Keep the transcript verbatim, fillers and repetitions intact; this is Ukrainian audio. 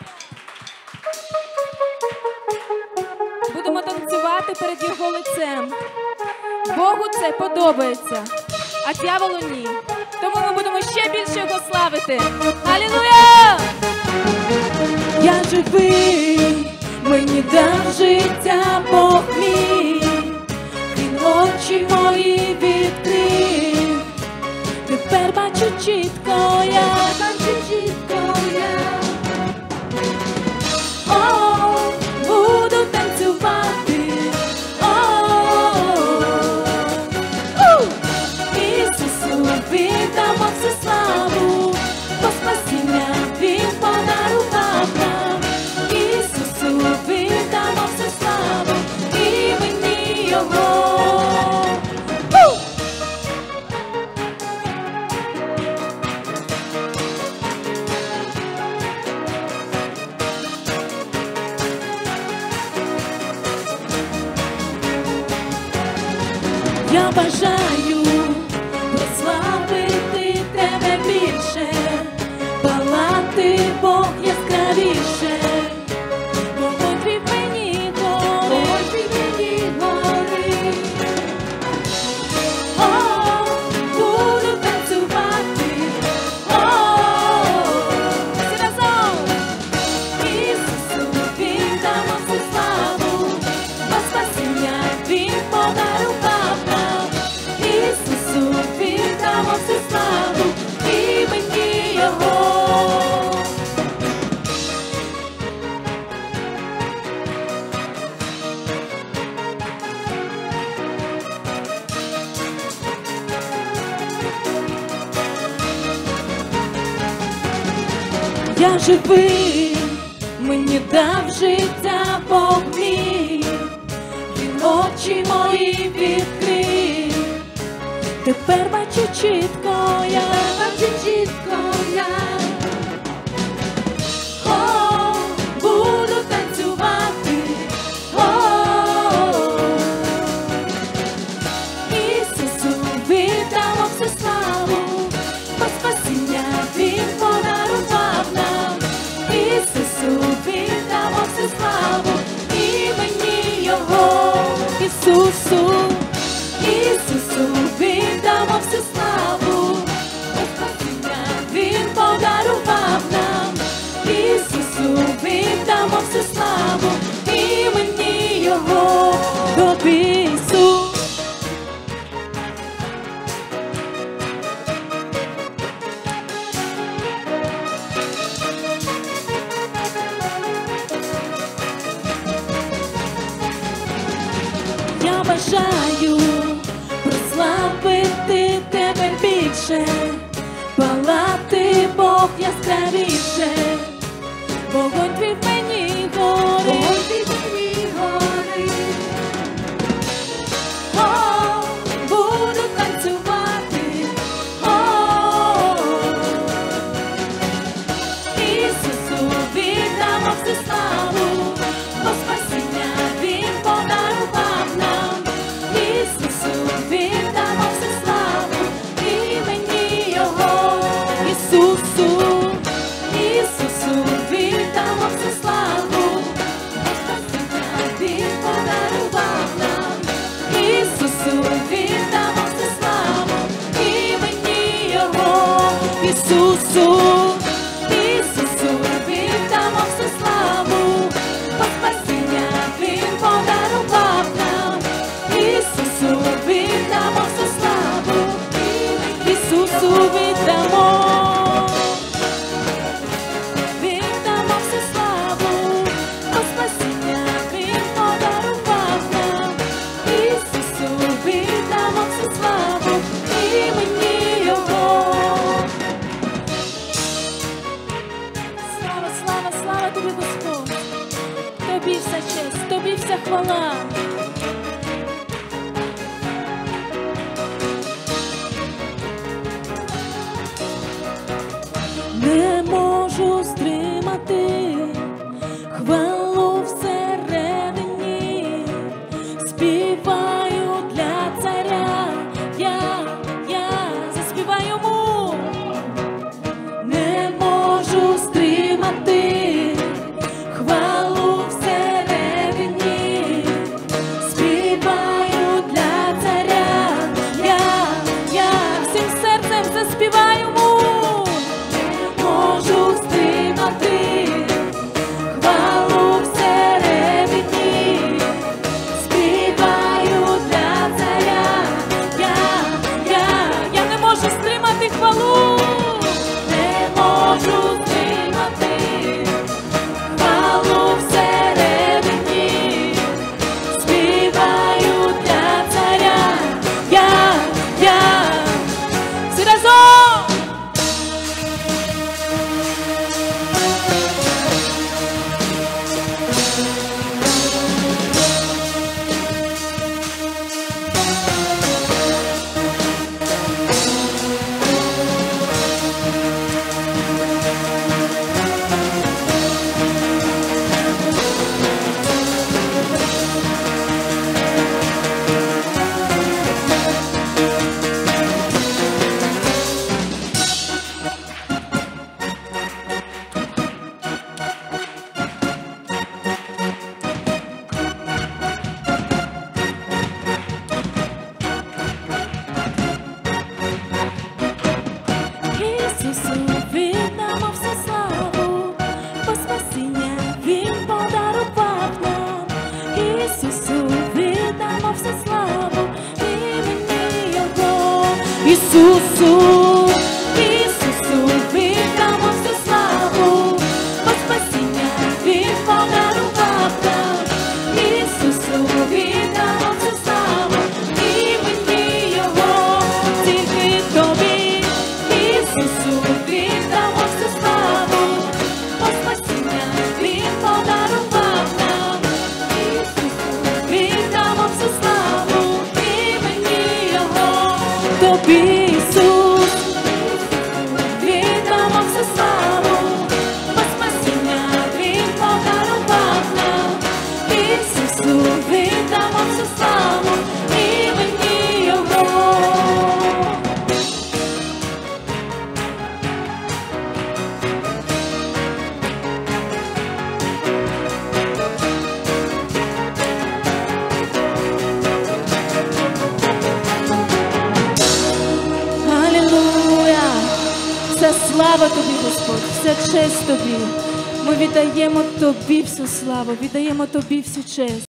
Будемо танцювати перед його лицем. Богу це подобається, а дьяволу ні. Тому ми будемо ще більше його славити. Алілуя! Я живий, мені дав життя Бог мій, Він очі мої відкрив. Тепер бачу чітко я, бачу чітко я. О, буду танцювати. О, Ісусу віддамо всю славу, бо спасіння Він подарував нам. Ісусу віддамо всю славу, імені Його. Я бажаю прославити тебе більше, палати Бог яскравіше, вогонь твій мені горить, мені горить. О, буду танцювати, о, всі разом. Ісусу віддамо всю славу, бо спасіння Він подарував нам. Ісусу віддамо всю славу, імені Його. Я живий, мені дав життя Бог мій, Він очі мої відкрив. Тепер бачу чітко я, бачу чітко я. О, буду танцювати. О, Ісусу віддамо всю славу, бо спасіння Він подарував нам. Ісусу віддамо всю славу, імені Його. Ісусу, Ісусу віддамо всю славу, бо спасіння Він подарував нам. Ісусу віддамо всю славу, імені Його. Тобі, Ісус. Я бажаю прославити тебе більше, палати Бог яскравіше, вогонь твій мені горить, мені горить. О, буду танцювати. О, Ісусу віддамо всю славу, бо спасіння Він подарував нам. Ісусу віддамо всю славу, імені Його. Ісусу, Ісусу віддамо всю славу, бо спасіння Він подарував нам. Ісусу віддамо всю славу, імені Його. Ісусу, Ісусу віддамо всю славу, бо спасіння Він подарував нам. Ісусу віддамо всю славу, Ісусу віддамо. Віддамо всю славу, бо спасіння Він подарував нам. Ісусу віддамо всю славу, імені Його. Слава, слава, слава тобі, Господь. Тобі вся честь, тобі вся хвала. Не можу стримати хвалу всередині, співаю для царя, я, я заспіваю йому. Не можу стримати Ісусу, Ісусу, віддамо всю славу, бо спасіння Він подарував нам. Ісусу, віддамо всю славу, імені Його, тільки Тобі. Ісусу, віддамо всю славу, бо спасіння Він подарував нам. Ісусу, віддамо всю славу, імені Його, Тобі, Ісус. Віддамо всю славу, бо спасіння Він подарував нам. Ісусу, віддамо всю славу, імені Його. Алілуя! Вся слава Тобі, Господь, вся честь Тобі. Ми віддаємо Тобі всю славу, віддаємо Тобі всю честь.